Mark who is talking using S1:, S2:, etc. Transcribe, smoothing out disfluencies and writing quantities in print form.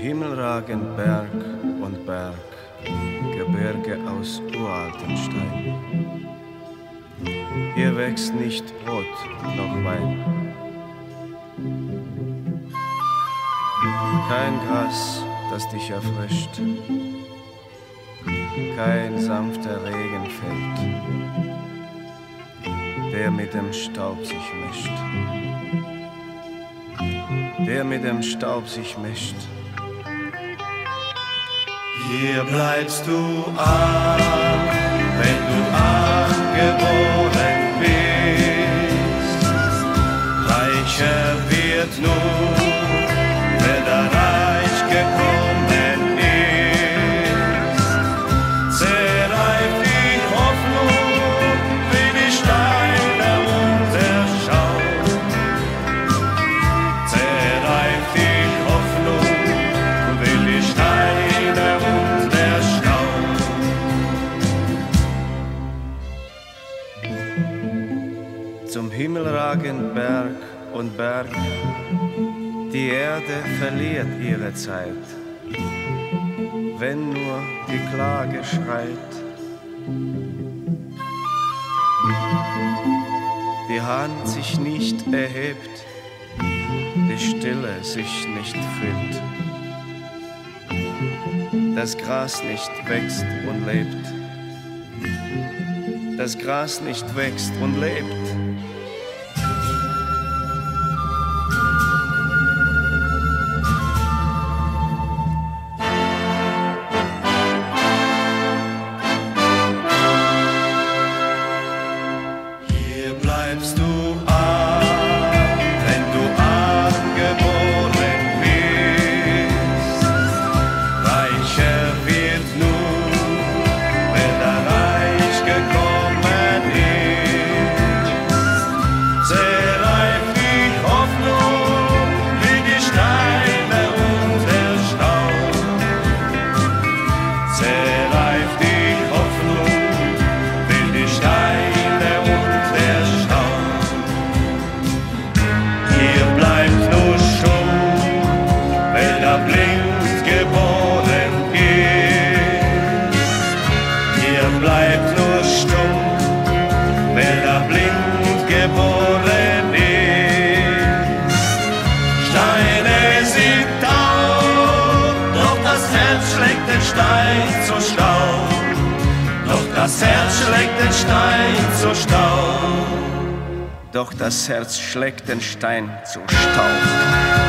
S1: Himmel ragen Berg und Berg, Gebirge aus uraltem Stein. Hier wächst nicht Brot noch Wein, kein Gras, das dich erfrischt, kein sanfter Regen fällt, der mit dem Staub sich mischt, der mit dem Staub sich mischt.
S2: Hier bleibst du arm, wenn du arm geboren bist. Reicher wird nur, wer da reich gekommen ist. Zerreibt die Hoffnung wie die Steine unter Schaum. Zerreibt die Hoffnung wie die Steine unter Schaum.
S1: Zum Himmel ragen Berg und Berg, die Erde verliert ihre Zeit, wenn nur die Klage schreit. Die Hand sich nicht erhebt, die Stille sich nicht füllt, das Gras nicht wächst und lebt, das Gras nicht wächst und lebt.
S2: Bleibst du arm, wenn du arm geboren bist. Reicher wird nur, wer da reich gekommen ist. Zerreibt die Hoffnung wie die Steine unter Staub. Zerreibt die Hoffnung wie die Steine unter Staub. Hier bleibt nur stumm, wer da blind geboren ist. Hier bleibt nur stumm, wer da blind geboren ist. Steine sind taub, doch das Herz schlägt den Stein zu Staub. Doch das Herz schlägt den Stein zu Staub.
S1: Doch das Herz schlägt den Stein zu Staub.